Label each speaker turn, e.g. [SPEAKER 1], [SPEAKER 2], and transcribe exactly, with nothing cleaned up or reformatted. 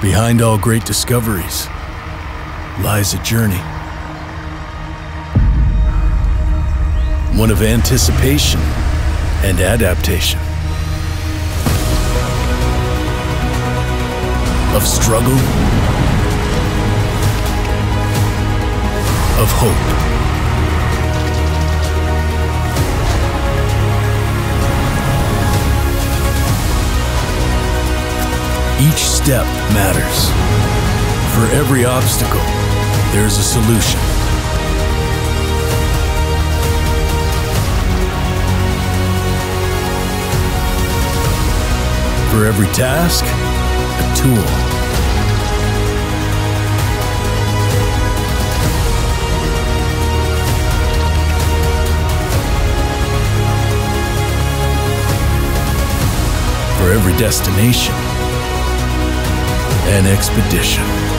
[SPEAKER 1] Behind all great discoveries lies a journey. One of anticipation and adaptation. Of struggle. Of hope. Each step matters. For every obstacle, there's a solution. For every task, a tool. For every destination, an expedition.